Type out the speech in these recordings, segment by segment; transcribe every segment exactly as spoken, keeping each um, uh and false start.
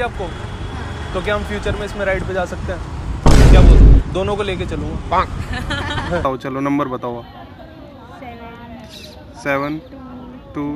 आपको? तो क्या हम फ्यूचर में इसमें राइड पे जा सकते हैं? क्या बोलते हैं? दोनों को लेके चलूँगा। बताओ, चलो नंबर बताओ। Seven to.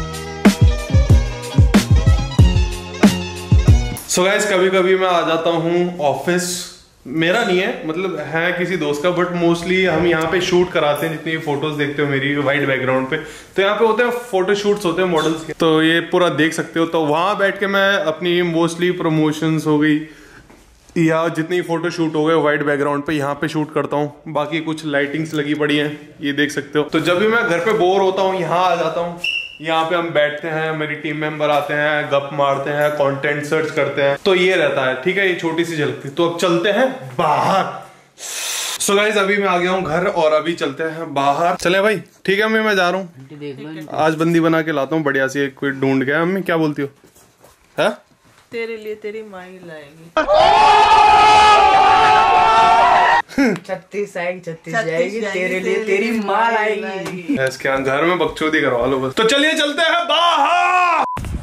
सो गाइस, कभी कभी मैं आ जाता हूँ ऑफिस, मेरा नहीं है, मतलब है किसी दोस्त का, बट मोस्टली हम यहाँ पे शूट कराते हैं। जितनी फोटोज देखते हो मेरी वाइट बैकग्राउंड पे, तो यहाँ पे होते हैं फोटो शूट्स होते हैं मॉडल्स के, तो ये पूरा देख सकते हो। तो वहां बैठ के मैं अपनी मोस्टली प्रमोशंस हो गई या जितनी फोटो शूट हो गए वाइट बैकग्राउंड पे यहाँ पे शूट करता हूँ। बाकी कुछ लाइटिंग्स लगी पड़ी हैं, ये देख सकते हो। तो जब भी मैं घर पे बोर होता हूँ यहाँ आ जाता हूँ, यहाँ पे हम बैठते हैं, मेरी टीम मेंबर आते हैं, गप मारते हैं, कंटेंट सर्च करते हैं, तो ये रहता है। ठीक है, ये छोटी सी झलक थी। तो अब चलते हैं बाहर। सो गाइस, अभी मैं आ गया हूँ घर और अभी चलते हैं बाहर। चले भाई, ठीक है अम्मी, मैं जा रहा हूँ। आज बंदी बना के लाता हूँ बढ़िया सी, एक कोई ढूंढ के। अम्मी क्या बोलती हो? है तेरे लिए तेरी माँ ही लाएगी। छत्तीस आएगी, छत्तीस जाएगी, तेरे लिए तेरी माँ लाएगी। इसके यहाँ घर में बकचोदी करवा लो बस। तो चलिए चलते हैं बाहर।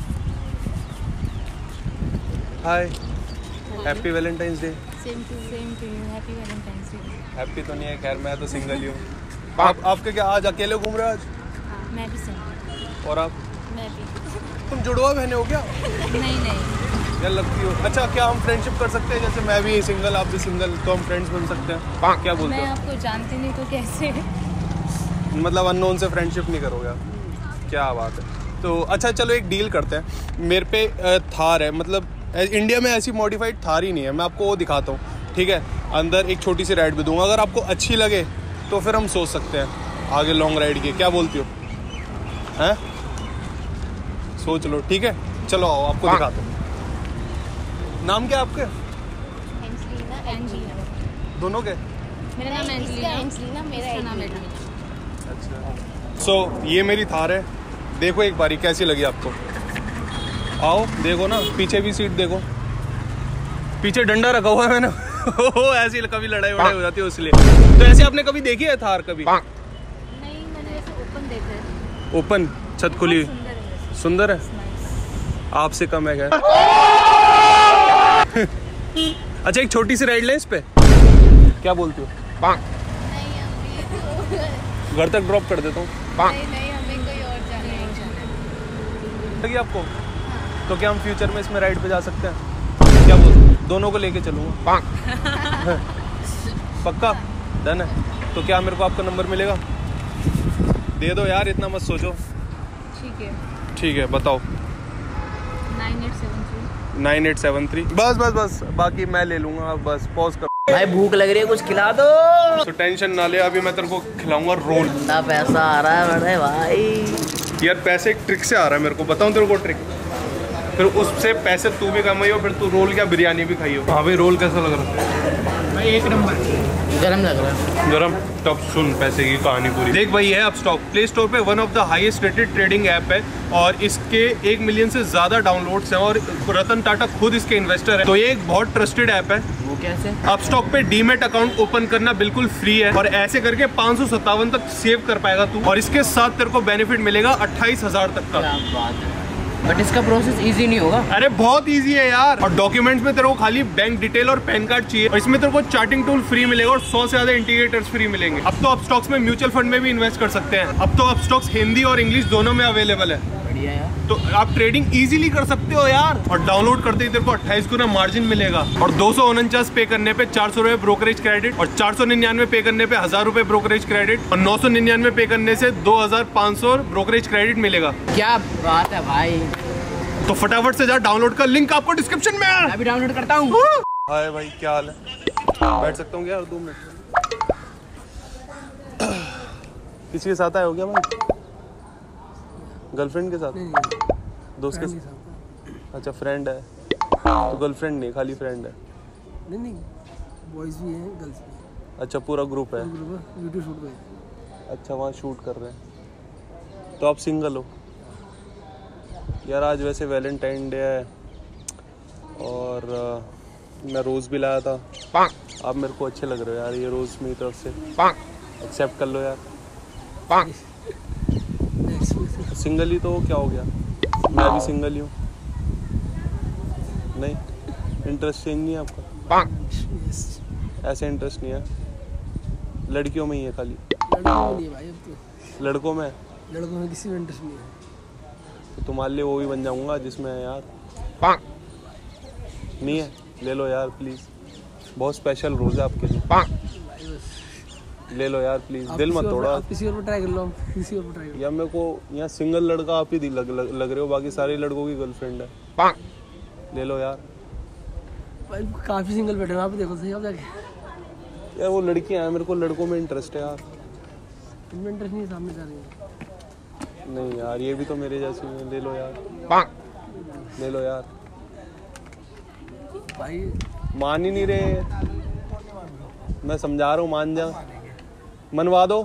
Hi, happy Valentine's day. Same to same to you, happy Valentine's day. Happy तो नहीं है, खैर मैं तो सिंगल ही हूँ। आप आपके क्या आज अकेले घूम रहे हो आज? हाँ, मैं भी सिंगल। और आप? मैं भी। तुम जुड़वा बहने हो क्या? नहीं नहीं यार लगती हो। अच्छा, क्या हम फ्रेंडशिप कर सकते हैं? जैसे मैं भी सिंगल, आप भी सिंगल, तो हम फ्रेंड्स बन सकते हैं? क्या बोलते हो? मैं आपको जानती नहीं तो कैसे? मतलब अननोन से फ्रेंडशिप नहीं करोगे आप? क्या बात है। तो अच्छा चलो एक डील करते हैं। मेरे पे थार है, मतलब इंडिया में ऐसी मॉडिफाइड थार ही नहीं है। मैं आपको वो दिखाता हूँ, ठीक है? अंदर एक छोटी सी राइड भी दूंगा, अगर आपको अच्छी लगे तो फिर हम सोच सकते हैं आगे लॉन्ग राइड की। क्या बोलती हो? हैं? सोच लो, ठीक है? चलो आओ, आपको दिखाता हूँ। नाम क्या आपके? Angelina, Angelina. दोनों के? मेरा नाम एंजलिना, एंजलिना मेरा नाम है। अच्छा। सो so, ये मेरी थार है, देखो एक बारी कैसी लगी आपको। आओ देखो ना, पीछे भी सीट देखो, पीछे डंडा रखा हुआ है मैंने। ऐसी कभी लड़ाई वड़ाई हो जाती है इसलिए। तो ऐसे आपने कभी देखी है थार कभी? नहीं, मैंने ऐसे ओपन देखा है। ओपन छत खुली? सुंदर है, आपसे कम है क्या? अच्छा एक छोटी सी राइड ले इस पे, क्या बोलती हो? नहीं, अभी घर तक ड्रॉप कर देता हूँ। नहीं नहीं, हमें कोई और जाना है। लगी आपको? तो क्या हम फ्यूचर में इसमें राइड पे जा सकते हैं? क्या बोलते हैं? दोनों को लेके चलूँगा। पक्का डन है। तो क्या मेरे को आपका नंबर मिलेगा? दे दो यार, इतना मत सोचो। ठीक है ठीक है, बताओ। Nine eight seven three nine eight seven three. बस बस बस, बाकी मैं ले लूँगा, बस पॉज कर। भाई भूख लग रही है, कुछ खिला दो। तो टेंशन ना ले, अभी मैं तेरे को खिलाऊंगा रोल। इतना पैसा आ रहा है बड़े भाई। यार पैसे एक ट्रिक से आ रहा है मेरे को, बताऊं तेरे को ट्रिक? फिर उससे पैसे तू भी कमाई हो, फिर तू रोल क्या बिरयानी भी खाई हो। हाँ भाई, रोल कैसा लग रहा है? भाई एक नंबर। गरम लग रहा है। गरम? तब सुन पैसे की कहानी पूरी। देख भाई, है अपस्टॉक प्ले स्टोर पे one of the highest rated trading app है और इसके एक मिलियन से ज्यादा डाउनलोड्स हैं और रतन टाटा खुद इसके इन्वेस्टर है। तो ये एक बहुत ट्रस्टेड ऐप है। वो कैसे? अपस्टॉक पे डीमेट अकाउंट ओपन करना बिल्कुल फ्री है और ऐसे करके पाँच सौ सत्तावन तक सेव कर पाएगा तू, और इसके साथ तेरे को बेनिफिट मिलेगा अट्ठाईस हजार तक का। क्या बात है। बट इसका प्रोसेस इजी नहीं होगा? अरे बहुत इजी है यार, और डॉक्यूमेंट्स में तेरे को खाली बैंक डिटेल और पैन कार्ड चाहिए, और इसमें तेरे को चार्टिंग टूल फ्री मिलेगा और सौ से ज्यादा इंटीग्रेटर्स फ्री मिलेंगे। अब तो अपस्टॉक्स में म्यूचुअल फंड में भी इन्वेस्ट कर सकते हैं। अब तो अपस्टॉक्स हिंदी और इंग्लिश दोनों में अवेलेबल है। बढ़िया यार। तो आप ट्रेडिंग इजीली कर सकते हो यार, और डाउनलोड करते ही तेरे को अट्ठाईस गुना मार्जिन मिलेगा, और दो सौ उनचास पे करने पे चार सौ रुपए ब्रोकरेज क्रेडिट, और चार सौ निन्यानवे पे करने पे हजार रुपए ब्रोकरेज क्रेडिट, और नौ सौ निन्यानवे पे करने से दो हजार पाँच सौ ब्रोकरेज क्रेडिट मिलेगा। क्या बात है भाई। तो फटाफट से जा डाउनलोड कर, लिंक आपको डिस्क्रिप्शन में है। अभी डाउनलोड करता हूँ। हाय भाई, क्या हाल है? बैठ सकता हूँ क्या यार दो मिनट? किसी के साथ आए हो क्या भाई? गर्लफ्रेंड के साथ? दोस्त के साथ? अच्छा फ्रेंड है, तो गर्लफ्रेंड नहीं, खाली फ्रेंड है? नहीं नहीं, बॉयज भी हैं, गर्ल्स भी। अच्छा पूरा ग्रुप है? वीडियो शूट पे। अच्छा वहाँ शूट कर रहे हैं, तो आप सिंगल हो? यार आज वैसे वैलेंटाइन डे है और आ, मैं रोज़ भी लाया था। आप मेरे को अच्छे लग रहे हो यार, ये रोज़ मेरी तरफ से एक्सेप्ट कर लो यार। सिंगल ही तो क्या हो गया, मैं भी सिंगल ही हूँ। नहीं, इंटरेस्ट चेंज नहीं है आपका? ऐसे इंटरेस्ट नहीं है, लड़कियों में ही है खाली? लड़कों में नहीं है भाई, अब तो लड़कों में? लड़कों में किसी में इंटरेस्ट नहीं है। तो तुम्हारे लिए वो भी बन जाऊंगा जिसमें है यार। नहीं है, ले लो यार प्लीज, बहुत स्पेशल रोज है आपके लिए, ले लो यार प्लीज, दिल मत तोड़ो। आप किसी और पे ट्राई कर लो, किसी और पे ट्राई कर लो। या मेरे को यहाँ सिंगल लड़का आप ही लग, लग, लग रहे हो, बाकी सारे लड़कों की गर्लफ्रेंड है, ले लो यार। भाई काफी सिंगल बैठे हैं, आप देखो सही आप जाके। यार वो लड़कियां हैं, मेरे को लड़कों में इंटरेस्ट है यार। इनमें इंटरेस्ट नहीं है, सामने जा रही है। नहीं यार, ये भी तो मेरे जैसी हैं, ले लो यार, ले लो यार। भाई मान ही नहीं रहे, मैं समझा रहा हूँ, मान जा, मनवा दो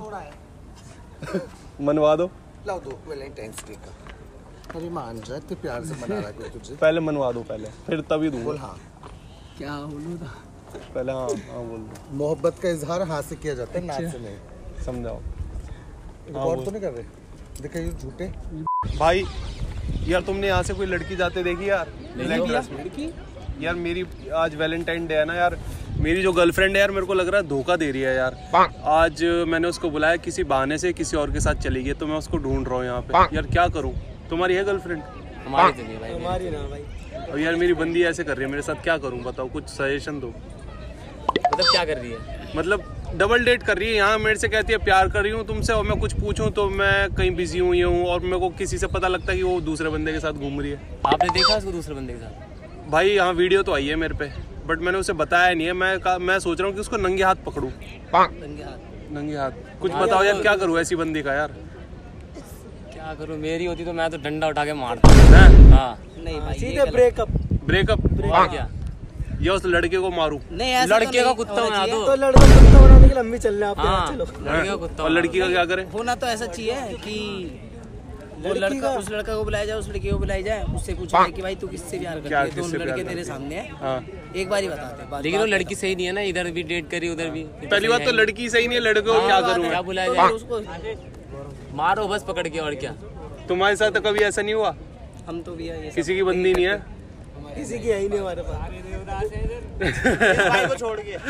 मनवा दो, लाओ दो वैलेंटाइंस डे का। अरे मान जा, इतने प्यार से मना रहा है तुझे। पहले मनवा दो, पहले फिर तभी दूंगा। बोल हाँ, क्या बोलूँ था, पहले हाँ हाँ बोल दो। मोहब्बत का इजहार हाथ से किया जाता है, नाक से नहीं। समझाओ। रिकॉर्ड तो नहीं कर रहे, देखा ये झूठे। भाई यार तुमने यहाँ से कोई लड़की जाते देखी यार? लड़की यार, मेरी आज वैलेंटाइन डे है ना यार, मेरी जो गर्लफ्रेंड है यार, मेरे को लग रहा है धोखा दे रही है यार। आज मैंने उसको बुलाया, किसी बहाने से किसी और के साथ चली गई, तो मैं उसको ढूंढ रहा हूँ यहाँ पे। यार क्या करूँ? तुम्हारी है गर्लफ्रेंड? हमारी तो नहीं भाई, हमारी ना भाई। और यार मेरी बंदी ऐसे कर रही है मेरे साथ, क्या करूँ बताओ, कुछ सजेशन दो। मतलब क्या कर रही है? मतलब डबल डेट कर रही है यहाँ, मेरे से कहती है प्यार कर रही हूँ तुमसे, और मैं कुछ पूछूं तो मैं कहीं बिजी हूँ, ये हूँ, और मेरे को किसी से पता लगता है कि वो दूसरे बंदे के साथ घूम रही है। आपने देखा उसको दूसरे बंदे के साथ? भाई यहाँ वीडियो तो आई है मेरे पे, बट मैंने उसे बताया नहीं है। मैं मैं सोच रहा हूँ कि उसको नंगे हाथ पकड़ूं। नंगे हाथ? नंगे हाथ कुछ बताओ यार, क्या करूँ ऐसी बंदी का यार? क्या करूँ, मेरी होती तो मैं तो डंडा उठा के मारता। हाँ नहीं भाई, सीधे ब्रेकअप। ब्रेकअप? क्या या उस लड़के को मारूं? नहीं, ऐसा लड़के का कुत्ता होना तो, तो लड़का कुत्ता बनाने के लिए हम भी चल रहे हैं हाँ, आपके। चलो लड़के का कुत्ता और लड़की का क्या करे? होना तो ऐसा चाहिए कि वो लड़का, उस लड़का को बुलाया जाए, उस लड़की को बुलाई जाए, उससे पूछा जाए कि भाई तू किससे प्यार करती है, दोनों लड़के तेरे सामने हैं, हाँ। एक बार ही बताते हैं। लेकिन वो लड़की सही नहीं है ना, इधर भी डेट करी उधर भी। पहली बात तो लड़की सही नहीं है, लड़के को क्या करूँ? क्या बुलाया जाए उसको? मारो बस पकड़ के, और क्या। तुम्हारे साथ तो कभी ऐसा नहीं हुआ? हम तो भी है, किसी की बंदी नहीं है? किसी की है ही नहीं हमारे पास। भाई को छोड़ के।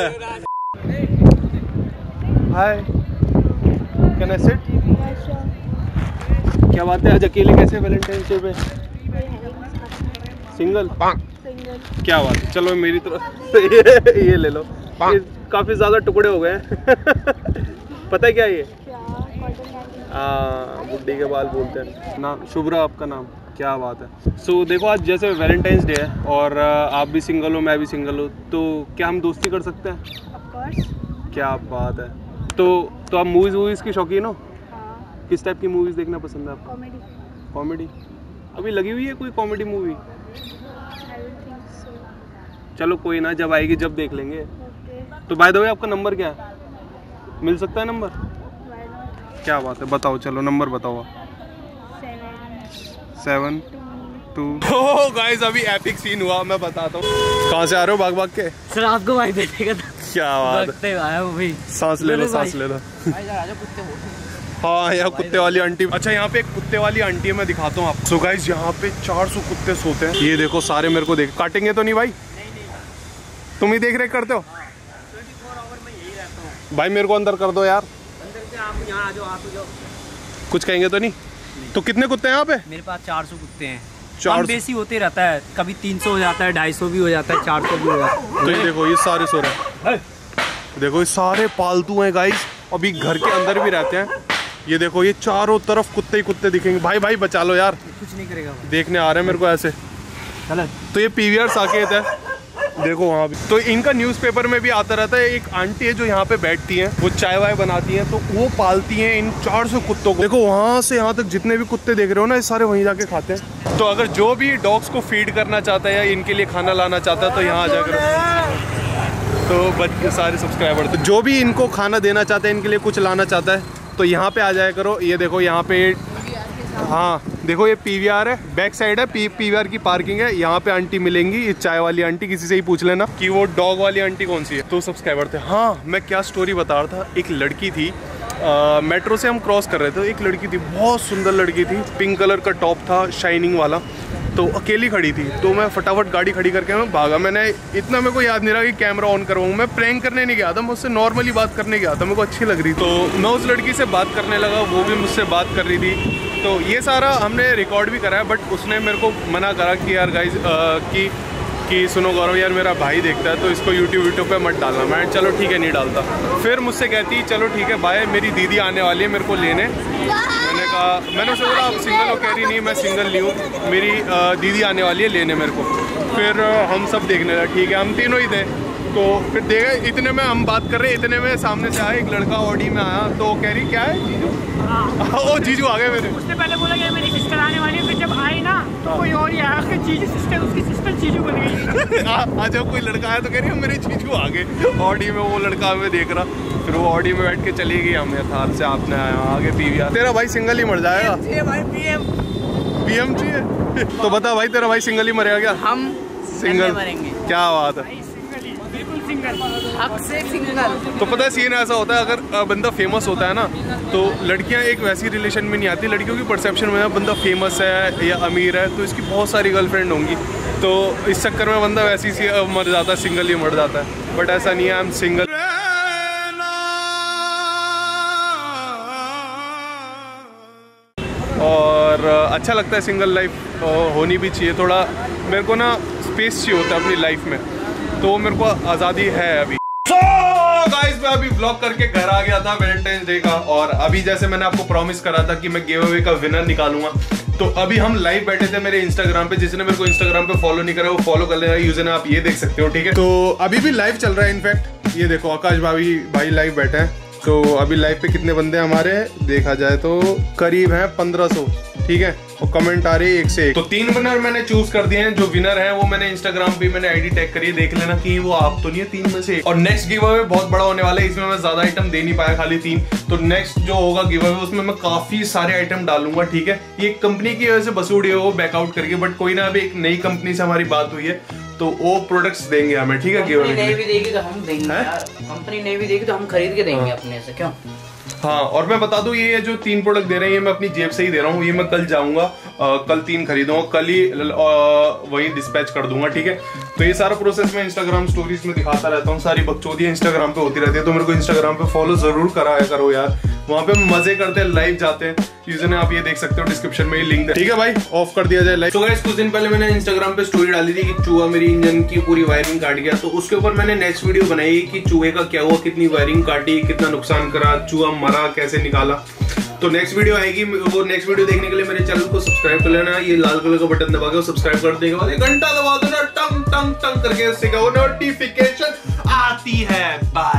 Hi, can I sit? क्या बात है, आज अकेले कैसे वैलेंटाइंस डे पे? सिंगल? क्या बात है, चलो मेरी तरफ ये, ये ले लो, ये काफी ज्यादा टुकड़े हो गए हैं। पता है क्या ये? हाँ, बुड्ढी के बाल बोलते हैं। नाम शुभ्रा आपका नाम? क्या बात है। सो so, देखो आज जैसे वैलेंटाइंस डे है और आप भी सिंगल हो, मैं भी सिंगल हूँ, तो क्या हम दोस्ती कर सकते हैं? Of course. क्या बात है। तो तो आप मूवीज वूवीज की शौकीन हो? हाँ, किस टाइप की मूवीज देखना पसंद है आपको? कॉमेडी। कॉमेडी? अभी लगी हुई है कोई comedy movie? I don't think so. चलो कोई ना, जब आएगी जब देख लेंगे। Okay. तो बाय द वे आपका नंबर क्या है? मिल सकता है नंबर? Why not? क्या बात है, बताओ, चलो नंबर बताओ। Seven. Seven two. Oh guys, अभी एपिक सीन हुआ, मैं बताता हूँ। कहाँ से आ रहे हो भाग भाग के? सर आपको भाई देखेगा था, क्या बात है, आया वो भाई। सांस ले लो, सांस ले लो। हाँ, यहाँ कुत्ते वाली आंटी। अच्छा, यहाँ पे एक कुत्ते वाली आंटी है, मैं दिखाता हूँ आपको। सो गाइस, यहाँ पे चार सौ कुत्ते सोते हैं। ये देखो, सारे मेरे को देख, काटेंगे तो नहीं भाई? तुम ही देख रेख करते हो? भाई मेरे को अंदर कर दो यार। कुछ कहेंगे तो नहीं? तो कितने कुत्ते हैं यहाँ पे? मेरे पास चार सौ कुत्ते हैं। चार कम बेसी होते रहता है, कभी तीन सौ हो जाता है, ढाई सौ भी हो जाता है, चार सौ भी हो जाता है। तो ये देखो, ये सारे सो रहे हैं। देखो, ये सारे पालतू हैं गाइस, अभी घर के अंदर भी रहते हैं। ये देखो, ये चारों तरफ कुत्ते ही कुत्ते दिखेंगे। भाई भाई बचा लो यार, कुछ नहीं करेगा, देखने आ रहे हैं मेरे को ऐसे। तो ये पीवीआर साकेत है, देखो वहाँ भी। तो इनका न्यूज़पेपर में भी आता रहता है। एक आंटी है जो यहाँ पे बैठती हैं, वो चाय वाय बनाती हैं, तो वो पालती हैं इन चार सौ कुत्तों को। देखो वहाँ से यहाँ तक जितने भी कुत्ते देख रहे हो ना, ये सारे वहीं जाके खाते हैं। तो अगर जो भी डॉग्स को फीड करना चाहता है या इनके लिए खाना लाना चाहता है, तो यहाँ आ जाकर, तो बच्चे सारे सब्सक्राइबर, तो जो भी इनको खाना देना चाहता है, इनके लिए कुछ लाना चाहता है, तो यहाँ पे आ जाया करो। ये देखो यहाँ पे, हाँ देखो, ये पीवीआर है, बैक साइड है, पी पीवीआर की पार्किंग है। यहाँ पे आंटी मिलेंगी, ये चाय वाली आंटी। किसी से ही पूछ लेना कि वो डॉग वाली आंटी कौन सी है। तो सब्सक्राइबर थे। हाँ, मैं क्या स्टोरी बता रहा था, एक लड़की थी, आ, मेट्रो से हम क्रॉस कर रहे थे, एक लड़की थी, बहुत सुंदर लड़की थी, पिंक कलर का टॉप था, शाइनिंग वाला। तो अकेली खड़ी थी, तो मैं फटाफट गाड़ी खड़ी करके मैं भागा। मैंने इतना मेरे को याद नहीं रहा कि कैमरा ऑन करवाऊँ। मैं प्रैंक करने नहीं गया था, मैं उससे नॉर्मली बात करने गया था, मेरे को अच्छी लग रही। तो मैं उस लड़की से बात करने लगा, वो भी मुझसे बात कर रही थी। तो ये सारा हमने रिकॉर्ड भी करा है, बट उसने मेरे को मना करा कि यार गाइज कि कि सुनो गौरव यार मेरा भाई देखता है तो इसको यूट्यूब यूट्यूब पे मत डालना। मैं चलो ठीक है नहीं डालता। फिर मुझसे कहती चलो ठीक है बाय, मेरी दीदी आने वाली है मेरे को लेने। मैंने कहा, मैंने उसे बोला आप सिंगल हो? कह रही नहीं मैं सिंगल नहीं हूँ, मेरी दीदी आने वाली है लेने मेरे को। फिर हम सब देखने लगे, ठीक है हम तीनों ही थे। तो फिर देखे इतने में हम बात कर रहे, इतने में सामने से आया एक लड़का ऑडी में आया, तो कह रही क्या है जीजू? ओ जीजू आ गए मेरे। उसने पहले बोला कि मेरी सिस्टर आने वाली है, फिर जब आई ना तो कोई और ही आया कि जीजू सिस्टर, उसकी सिस्टर जीजू बन गई। आज जब कोई लड़का आया तो कह रही है मेरे जीजू आ गए ऑडी में। वो लड़का हमें देख रहा, फिर वो ऑडी में बैठ के चली गई। हमें थार से आपने आया आगे पीवी। तेरा भाई सिंगल ही मर जाएगा। पीएम चाहिए तो बता भाई, तेरा भाई सिंगल ही मरेगा क्या? हम सिंगल मरेंगे। क्या बात है, बिल्कुल सिंगल, हक से सिंगल। तो पता है सीन ऐसा होता है, अगर बंदा फेमस होता है ना तो लड़कियां एक वैसी रिलेशन में नहीं आती। लड़कियों की परसेप्शन में बंदा फेमस है या अमीर है तो इसकी बहुत सारी गर्लफ्रेंड होंगी, तो इस चक्कर में बंदा वैसी सी मर जाता है, सिंगल ही मर जाता है। बट ऐसा नहीं है, आई एम सिंगल। और अच्छा लगता है सिंगल लाइफ होनी भी चाहिए। थोड़ा मेरे को ना स्पेस चाहिए होता है अपनी लाइफ में, तो मेरे को आज़ादी है अभी। so, guys, मैं अभी ब्लॉग करके घर आ गया था वैलेंटाइन डे का, और अभी जैसे मैंने आपको प्रॉमिस करा था कि मैं गिव अवे का विनर निकालूंगा, तो अभी हम लाइव बैठे थे मेरे इंस्टाग्राम पे। जिसने मेरे को इंस्टाग्राम पे फॉलो नहीं करा वो फॉलो कर लेना, यूजर आप ये देख सकते हो, ठीक है। तो अभी भी लाइव चल रहा है, इनफैक्ट ये देखो आकाश भाई भाई लाइव बैठे हैं। तो अभी लाइव पे कितने बंदे हमारे देखा जाए तो करीब हैं पंद्रह सौ, ठीक है। और कमेंट आ रही है एक से एक। तो तीन विनर मैंने चूज कर दिए हैं। जो विनर है वो मैंने इंस्टाग्राम पे मैंने आईडी टैग करी है, देख लेना कि वो आप तो नहीं है तीन में से। और नेक्स्ट गिव अवे बहुत बड़ा होने वाला है, इसमें मैं ज्यादा आइटम दे नहीं पाया, खाली तीन। तो नेक्स्ट जो होगा गिव अवे उसमें मैं काफी सारे आइटम डालूंगा, ठीक है। ये कंपनी की वजह से बसूड़ी है वो बैकआउट करके, बट कोई ना, अभी एक नई कंपनी से हमारी बात हुई है तो वो प्रोडक्ट्स देंगे हमें, ठीक है। गिव अवे नहीं भी देगी तो हम देंगे यार, कंपनी नहीं भी देगी तो हम खरीद के देंगे अपने से, क्यों। हाँ, और मैं बता दूं ये जो तीन प्रोडक्ट दे रहे हैं ये मैं अपनी जेब से ही दे रहा हूँ। ये मैं कल जाऊंगा, कल तीन खरीदूंगा, कल ही वही डिस्पैच कर दूंगा, ठीक है। तो ये सारा प्रोसेस मैं इंस्टाग्राम स्टोरीज में दिखाता रहता हूँ, सारी बकचोदियां इंस्टाग्राम पे होती रहती है। तो मेरे को इंस्टाग्राम पे फॉलो जरूर कराया करो यार, वहाँ पे मजे करते हैं, लाइव जाते हैं। यूजर ने आप ये देख सकते हो डिस्क्रिप्शन में ही लिंक है, ठीक है भाई। ऑफ कर दिया जाए लाइव। तो गाइस कुछ दिन पहले मैंने इंस्टाग्राम पे स्टोरी डाली थी कि चूहा मेरी इंजन की पूरी वायरिंग काट गया, तो उसके ऊपर मैंने नेक्स्ट वीडियो बनाई कि चूहे का क्या हुआ, कितनी वायरिंग काटी, कितना नुकसान करा, चूहा मरा, कैसे निकाला। तो नेक्स्ट वीडियो आएगी, वो नेक्स्ट वीडियो देखने के लिए मेरे चैनल को सब्सक्राइब कर लेना। ये लाल कलर का बटन दबा के सब्सक्राइब करने के बाद घंटा दबा देना, टंग टंग टंग करके, उससे क्या नोटिफिकेशन आती है। बाय।